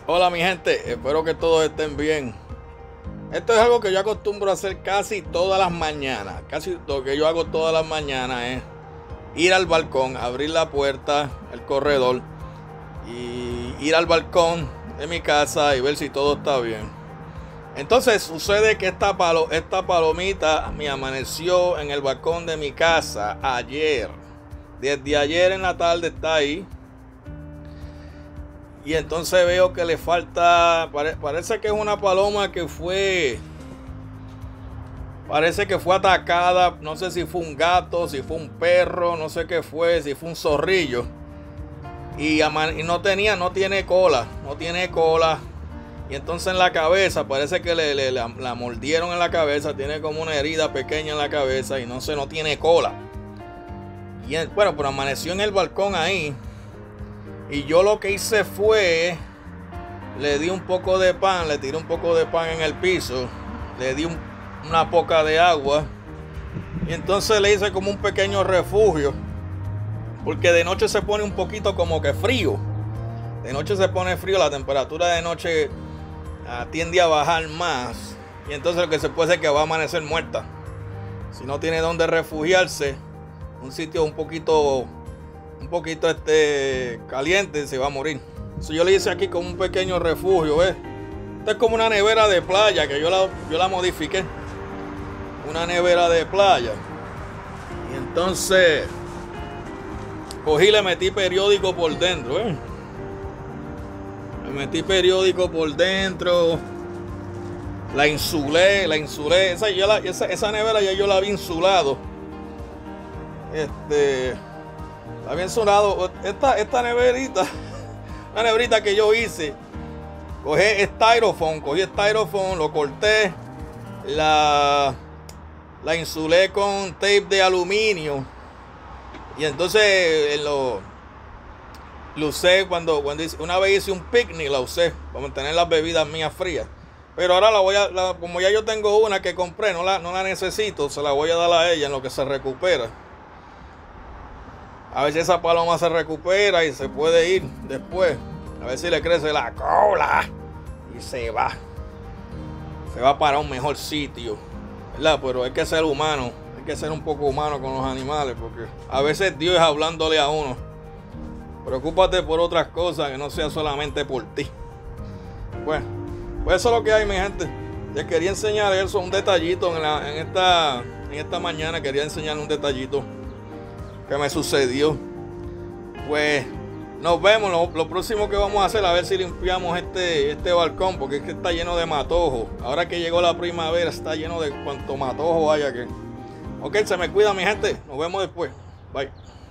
Hola mi gente, espero que todos estén bien. Esto es algo que yo acostumbro a hacer casi todas las mañanas. Casi lo que yo hago todas las mañanas es ir al balcón, abrir la puerta, el corredor y ir al balcón de mi casa y ver si todo está bien. Entonces sucede que esta palomita me amaneció en el balcón de mi casa ayer. Desde ayer en la tarde está ahí. Y entonces veo que le falta, parece que es una paloma que parece que fue atacada, no sé si fue un gato, si fue un perro, no sé qué fue, si fue un zorrillo. Y no tiene cola. Y entonces en la cabeza, parece que la mordieron en la cabeza, tiene como una herida pequeña en la cabeza y no tiene cola. Y bueno, pero amaneció en el balcón ahí. Y yo lo que hice fue, le di un poco de pan, le tiré un poco de pan en el piso, le di una poca de agua y entonces le hice como un pequeño refugio, porque de noche se pone un poquito como que frío. De noche se pone frío, la temperatura de noche tiende a bajar más y entonces lo que se puede hacer es que va a amanecer muerta. Si no tiene donde refugiarse, un sitio un poquito caliente, se va a morir. Yo le hice aquí como un pequeño refugio, ¿ves? Esto es como una nevera de playa que yo la modifiqué. Una nevera de playa. Y entonces cogí y le metí periódico por dentro, ¿eh? Le metí periódico por dentro. La insulé. Esa nevera ya yo la había insulado. La bien sonado. Esta neverita, una neverita que yo hice, cogí styrofoam, lo corté, la insulé con tape de aluminio y entonces lo usé cuando una vez hice un picnic, la usé para mantener las bebidas mías frías. Pero ahora como ya yo tengo una que compré, no la necesito, se la voy a dar a ella en lo que se recupera. A ver si esa paloma se recupera y se puede ir después. A ver si le crece la cola y se va. Se va para un mejor sitio, ¿verdad? Pero hay que ser humano. Hay que ser un poco humano con los animales, porque a veces Dios es hablándole a uno. Preocúpate por otras cosas que no sea solamente por ti. Bueno, pues eso es lo que hay, mi gente. Les quería enseñar eso, un detallito en esta mañana. Quería enseñarle un detallito que me sucedió. Pues nos vemos. Lo próximo que vamos a hacer, a ver si limpiamos este balcón, porque es que está lleno de matojos. Ahora que llegó la primavera, está lleno de cuanto matojo haya que. Ok, se me cuida, mi gente. Nos vemos después. Bye.